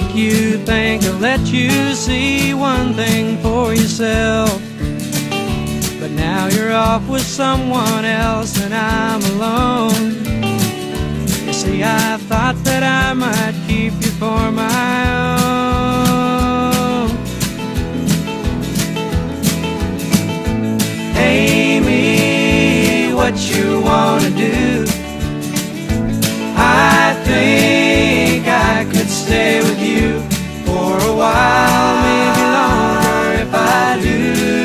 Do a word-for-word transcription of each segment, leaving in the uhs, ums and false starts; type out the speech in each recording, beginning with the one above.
make you think I'll let you see one thing for yourself. But now you're off with someone else and I'm alone. You see, I thought that I might keep you for my own. Amie, what you wanna do? I think I could stay with you for a while, maybe longer if I do.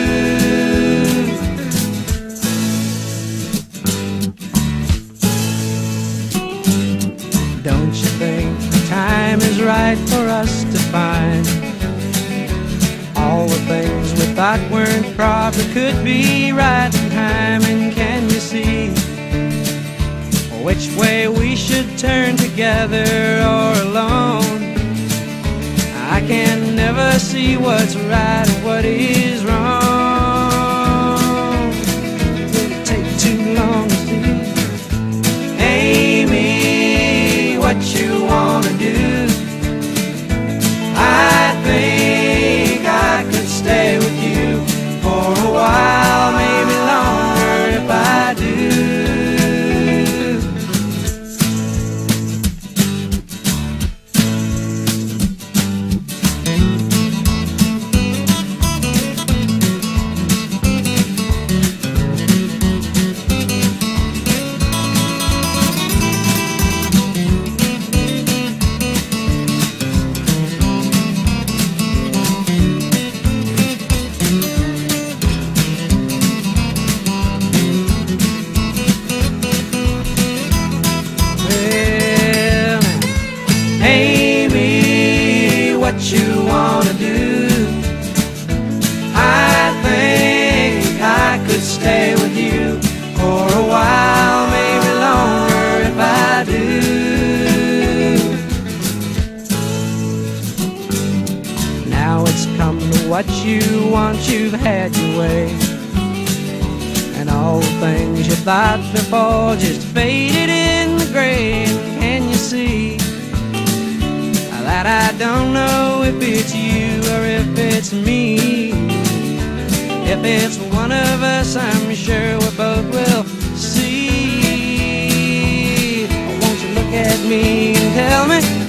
Don't you think the time is right for us to find all the things we thought weren't proper could be right in time? And can you see which way we should turn, together or alone? I can never see what's right and what is wrong. Will it take too long to see? Amie, what you wanna do? I think I could stay with you for a while, maybe longer if I do. Amie, what you wanna do? I think I could stay with you for a while, maybe longer if I do. Now it's come to what you want, you've had your way, and all the things you thought before just faded in the gray. Can you see that I don't know if it's you or if it's me? If it's one of us, I'm sure we both will see. Won't you look at me and tell me